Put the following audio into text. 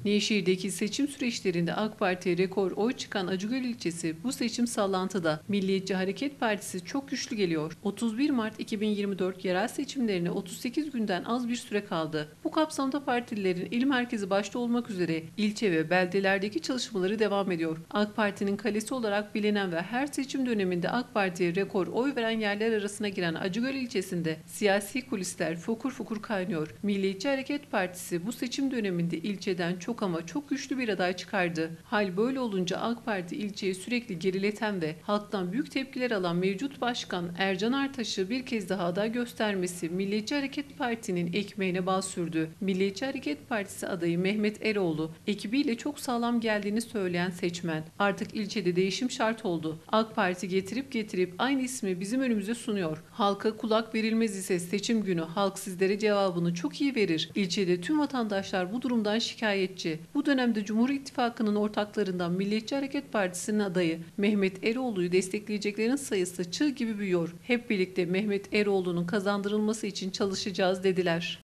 Nevşehir'deki seçim süreçlerinde AK Parti'ye rekor oy çıkan Acıgöl ilçesi bu seçim sallantıda. Milliyetçi Hareket Partisi çok güçlü geliyor. 31 Mart 2024 yerel seçimlerine 38 günden az bir süre kaldı. Bu kapsamda partililerin il merkezi başta olmak üzere ilçe ve beldelerdeki çalışmaları devam ediyor. AK Parti'nin kalesi olarak bilinen ve her seçim döneminde AK Parti'ye rekor oy veren yerler arasına giren Acıgöl ilçesinde siyasi kulisler fokur fokur kaynıyor. Milliyetçi Hareket Partisi bu seçim döneminde ilçeden çok ama çok güçlü bir aday çıkardı. Hal böyle olunca AK Parti ilçeyi sürekli gerileten ve halktan büyük tepkiler alan mevcut başkan Ercan Artaş'ı bir kez daha aday göstermesi Milliyetçi Hareket Parti'nin ekmeğine bal sürdü. Milliyetçi Hareket Partisi adayı Mehmet Eroğlu ekibiyle çok sağlam geldiğini söyleyen seçmen. Artık ilçede değişim şart oldu. AK Parti getirip aynı ismi bizim önümüze sunuyor. Halka kulak verilmez ise seçim günü halk sizlere cevabını çok iyi verir. İlçede tüm vatandaşlar bu durumdan şikayetçi. Bu dönemde Cumhur İttifakı'nın ortaklarından Milliyetçi Hareket Partisi'nin adayı Mehmet Eroğlu'yu destekleyeceklerin sayısı çığ gibi büyüyor. Hep birlikte Mehmet Eroğlu'nun kazandırılması için çalışacağız dediler.